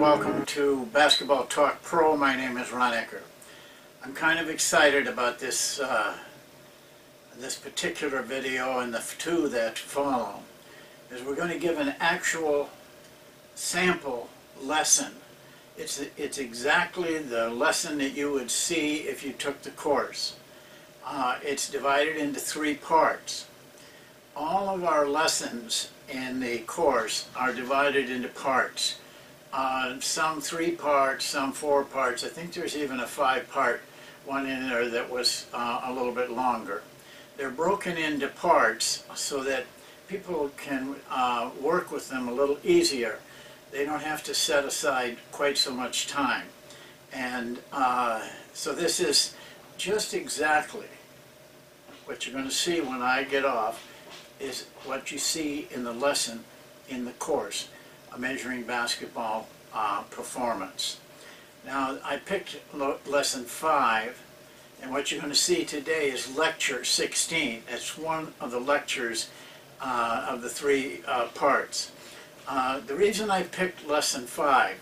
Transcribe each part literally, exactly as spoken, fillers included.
welcome to Basketball Talk Pro. My name is Ron Ecker. I'm kind of excited about this uh, this particular video and the two that follow, because we're going to give an actual sample lesson. It's, it's exactly the lesson that you would see if you took the course. Uh, it's divided into three parts. All of our lessons in the course are divided into parts. Uh, some three parts, some four parts. I think there's even a five-part one in there that was uh, a little bit longer. They're broken into parts so that people can uh, work with them a little easier. They don't have to set aside quite so much time. And uh, so this is just exactly what you're going to see when I get off, is what you see in the lesson in the course, a measuring basketball uh, performance. Now, I picked lesson five, and what you're going to see today is lecture sixteen. It's one of the lectures uh, of the three uh, parts. Uh, the reason I picked lesson five,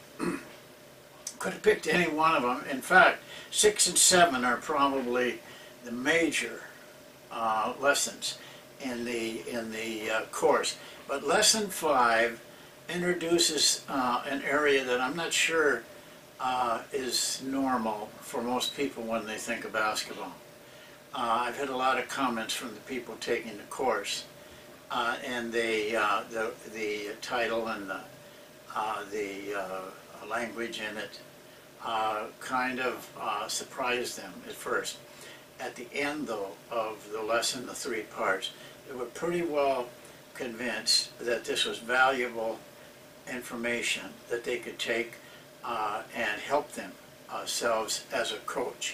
could have picked any one of them. In fact, six and seven are probably the major uh, lessons in the in the uh, course. But lesson five introduces uh, an area that I'm not sure uh, is normal for most people when they think of basketball. Uh, I've had a lot of comments from the people taking the course, uh, and they, uh, the the title and the uh, the uh, language in it uh, kind of uh, surprised them at first. At the end, though, of the lesson, the three parts, they were pretty well convinced that this was valuable information that they could take uh, and help themselves as a coach.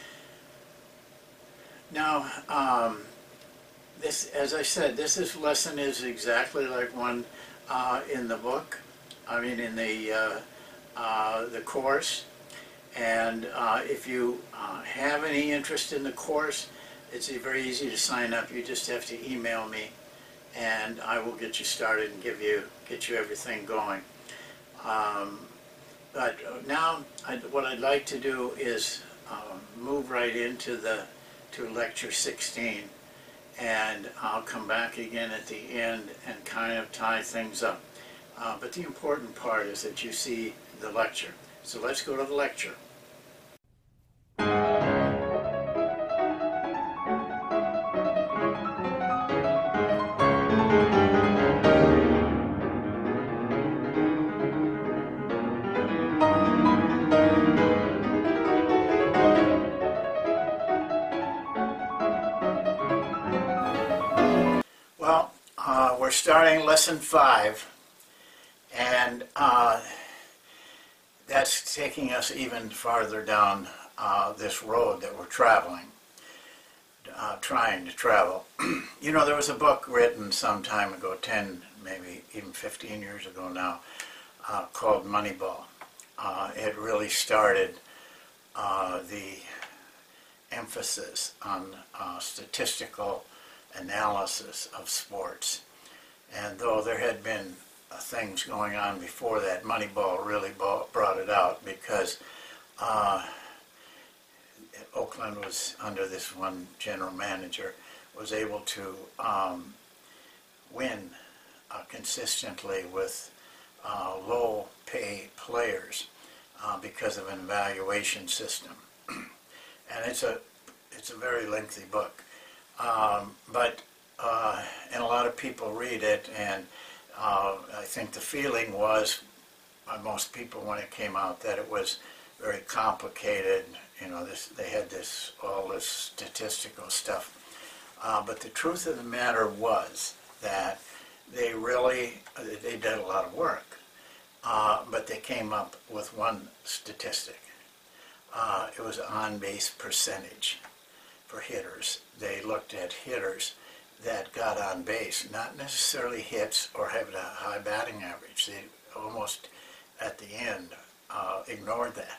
Now, um, this, as I said, this is, lesson is exactly like one uh, in the book. I mean, in the uh, uh, the course. And uh, if you uh, have any interest in the course, it's very easy to sign up. You just have to email me, and I will get you started and give you get you everything going. Um, but now, I, what I'd like to do is uh, move right into the to lecture sixteen, and I'll come back again at the end and kind of tie things up. Uh, but the important part is that you see the lecture. So let's go to the lecture. Well, uh, we're starting lesson five, and uh, that's taking us even farther down uh, this road that we're traveling, uh, trying to travel. You know, there was a book written some time ago, ten, maybe even fifteen years ago now, uh, called Moneyball. Uh, it really started uh, the emphasis on uh, statistical analysis of sports. And though there had been uh, things going on before that, Moneyball really brought it out, because uh, Oakland was, under this one general manager, was able to um, win uh, consistently with uh, low pay players uh, because of an evaluation system. And it's a it's a very lengthy book. Um, but, uh, and a lot of people read it, and uh, I think the feeling was, by most people when it came out, that it was very complicated. You know, this, they had this, all this statistical stuff. Uh, but the truth of the matter was that they really, they did a lot of work, uh, but they came up with one statistic. Uh, it was on-base percentage for hitters. They looked at hitters that got on base, not necessarily hits or had a high batting average. They almost, at the end, uh, ignored that.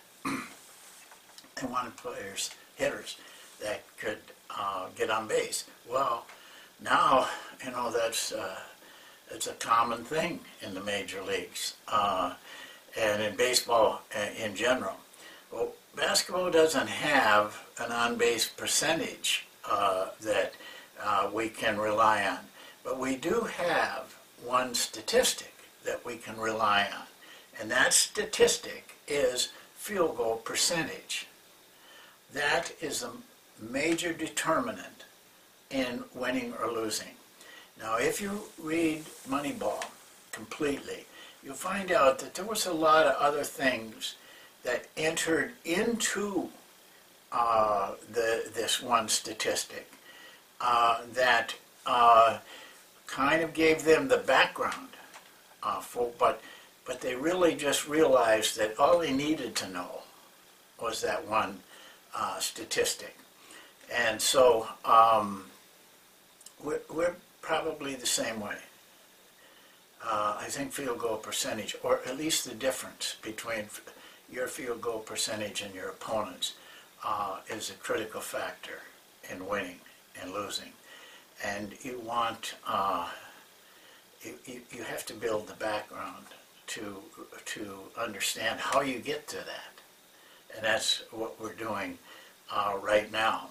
They wanted players, hitters, that could uh, get on base. Well, now, you know, that's uh, it's a common thing in the major leagues. Uh, and in baseball in general. Well, basketball doesn't have an on-base percentage uh, that uh, we can rely on, but we do have one statistic that we can rely on, and that statistic is field goal percentage. That is a major determinant in winning or losing. Now, if you read Moneyball completely, you'll find out that there was a lot of other things that entered into uh, the, this one statistic uh, that uh, kind of gave them the background uh, for, but but they really just realized that all they needed to know was that one uh, statistic. And so um, we're, we're probably the same way. Uh, I think field goal percentage, or at least the difference between your field goal percentage and your opponent's, uh, is a critical factor in winning and losing. And you want, uh, you, you, you have to build the background to, to understand how you get to that. And that's what we're doing uh, right now.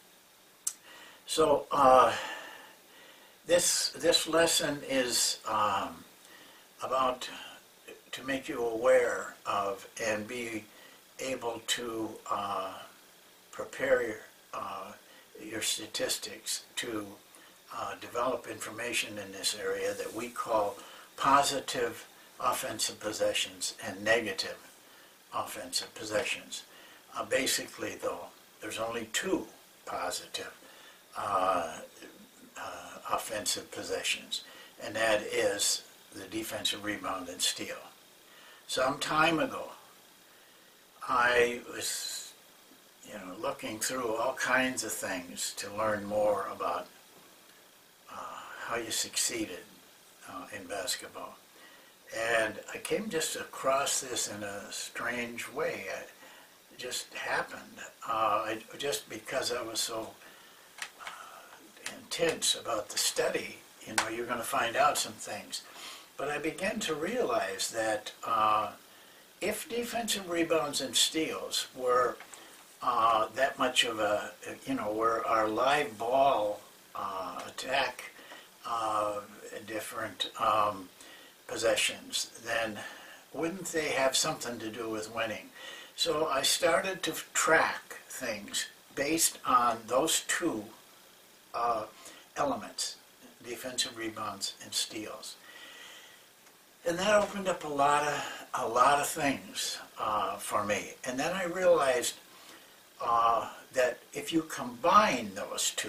So uh, this, this lesson is um, about to make you aware of and be able to uh, prepare your, uh, your statistics to uh, develop information in this area that we call positive offensive possessions and negative offensive possessions. Uh, basically, though, there's only two positive uh, uh, offensive possessions, and that is the defensive rebound and steal. Some time ago, I was, you know, looking through all kinds of things to learn more about uh, how you succeeded uh, in basketball. And I came just across this in a strange way. It just happened, uh, I, just because I was so uh, intense about the study. You know, you're going to find out some things. But I began to realize that uh, if defensive rebounds and steals were uh, that much of a, you know, were our live ball uh, attack, uh, different um, possessions, then wouldn't they have something to do with winning? So I started to track things based on those two uh, elements, defensive rebounds and steals. And that opened up a lot of, a lot of things uh, for me. And then I realized uh, that if you combine those two,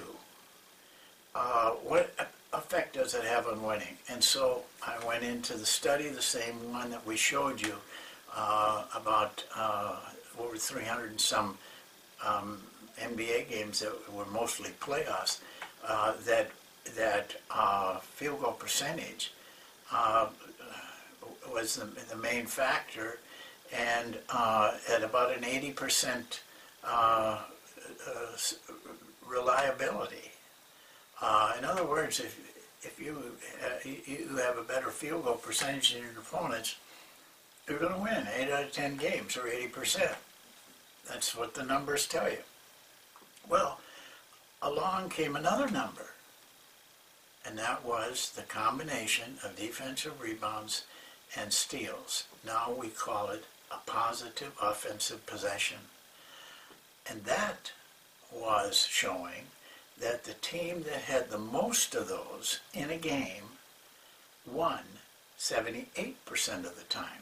uh, what effect does it have on winning? And so I went into the study, the same one that we showed you, uh, about uh, over three hundred and some um, N B A games that were mostly playoffs, uh, that, that uh, field goal percentage uh, was the, the main factor, and uh, at about an eighty percent uh, uh, reliability. Uh, in other words, if, if you, uh, you have a better field goal percentage than your opponents, you're going to win eight out of ten games, or eighty percent. That's what the numbers tell you. Well, along came another number, and that was the combination of defensive rebounds and steals. Now we call it a positive offensive possession. And that was showing that the team that had the most of those in a game won seventy-eight percent of the time.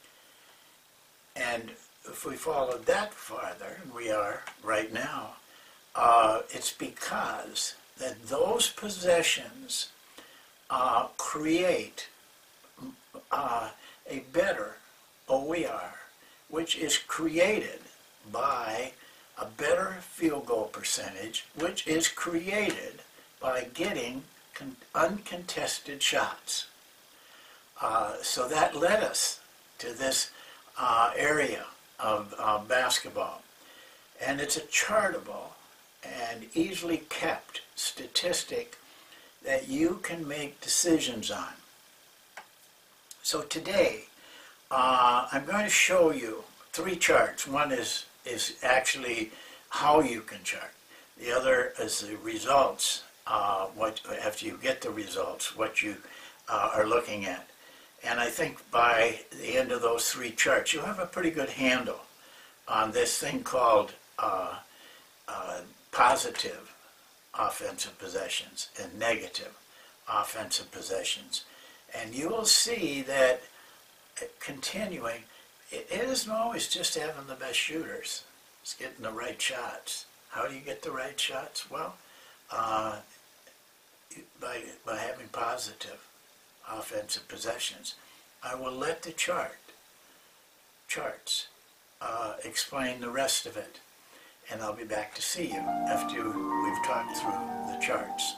And if we followed that farther, and we are right now, uh, it's because that those possessions uh, create uh, a better O E R, which is created by a better field goal percentage, which is created by getting con uncontested shots. Uh, so that led us to this uh, area of uh, basketball. And it's a chartable and easily kept statistic that you can make decisions on. So today, uh, I'm going to show you three charts. One is, is actually how you can chart. The other is the results, uh, what, after you get the results, what you uh, are looking at. And I think by the end of those three charts, you have a pretty good handle on this thing called uh, uh, positive offensive possessions and negative offensive possessions. And you will see that continuing, it isn't always just having the best shooters. It's getting the right shots. How do you get the right shots? Well, uh, by, by having positive offensive possessions. I will let the chart, charts, uh, explain the rest of it. And I'll be back to see you after we've talked through the charts.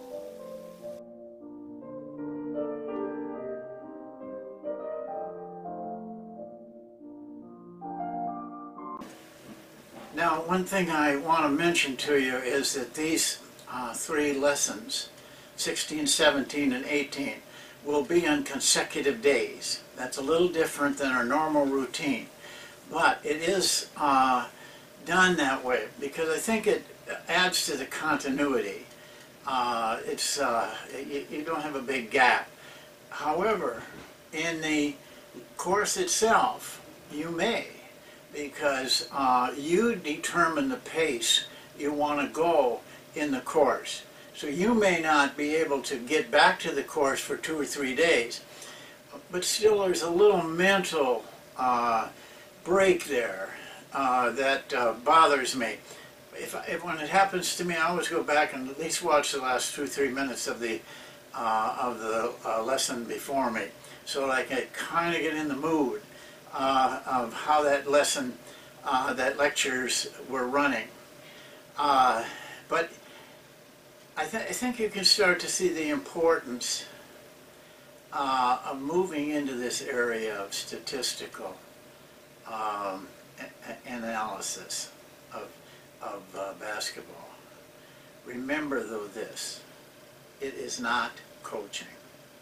Now, one thing I want to mention to you is that these uh, three lessons, sixteen, seventeen, and eighteen, will be on consecutive days. That's a little different than our normal routine, but it is uh, done that way because I think it adds to the continuity. Uh, it's uh, you, you don't have a big gap. However, in the course itself, you may, because uh, you determine the pace you want to go in the course. So you may not be able to get back to the course for two or three days, but still there's a little mental uh, break there uh, that uh, bothers me. If, if when it happens to me, I always go back and at least watch the last two, three minutes of the uh, of the uh, lesson before me, so that I can kind of get in the mood uh, of how that lesson, uh, that lectures were running. Uh, but I, th I think you can start to see the importance uh, of moving into this area of statistical um, analysis of, of uh, basketball. Remember, though, this, it is not coaching.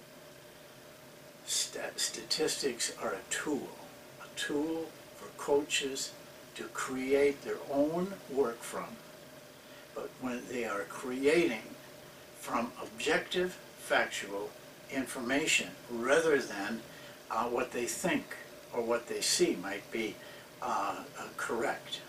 Stat statistics are a tool, a tool for coaches to create their own work from. But when they are creating from objective, factual information rather than uh, what they think or what they see might be uh, uh, correct.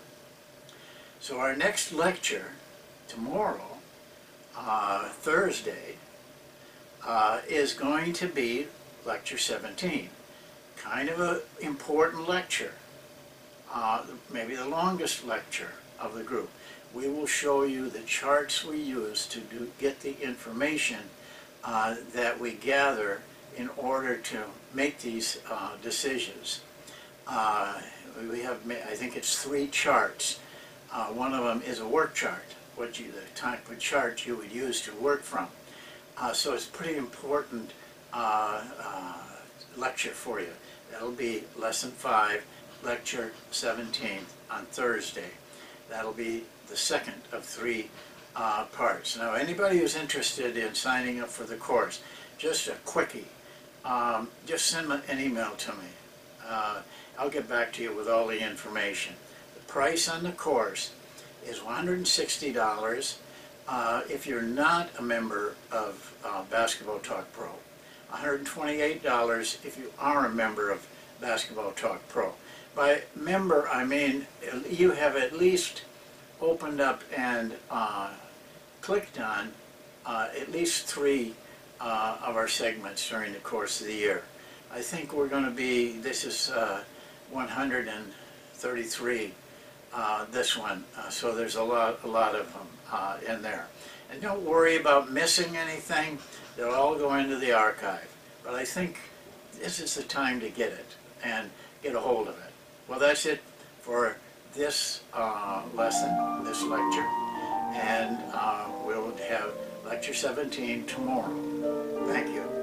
So our next lecture tomorrow, uh, Thursday, uh, is going to be lecture seventeen. Kind of an important lecture, uh, maybe the longest lecture of the group. We will show you the charts we use to do, get the information uh, that we gather in order to make these uh, decisions. Uh, we have, I think it's three charts. Uh, one of them is a work chart, what you, the type of chart you would use to work from. Uh, so it's a pretty important uh, uh, lecture for you. That'll be lesson five, lecture seventeen on Thursday. That'll be the second of three uh, parts. Now, anybody who's interested in signing up for the course, just a quickie, um, just send an email to me. Uh, I'll get back to you with all the information. The price on the course is one hundred sixty dollars uh, if you're not a member of uh, Basketball Talk Pro. one hundred twenty-eight dollars if you are a member of Basketball Talk Pro. By member, I mean you have at least opened up and uh, clicked on uh, at least three uh, of our segments during the course of the year. I think we're going to be, this is uh, one hundred thirty-three, uh, this one, uh, so there's a lot, a lot of them uh, in there. And don't worry about missing anything, they'll all go into the archive. But I think this is the time to get it and get a hold of it. Well, that's it for this uh, lesson, this lecture, and uh, we'll have lecture seventeen tomorrow. Thank you.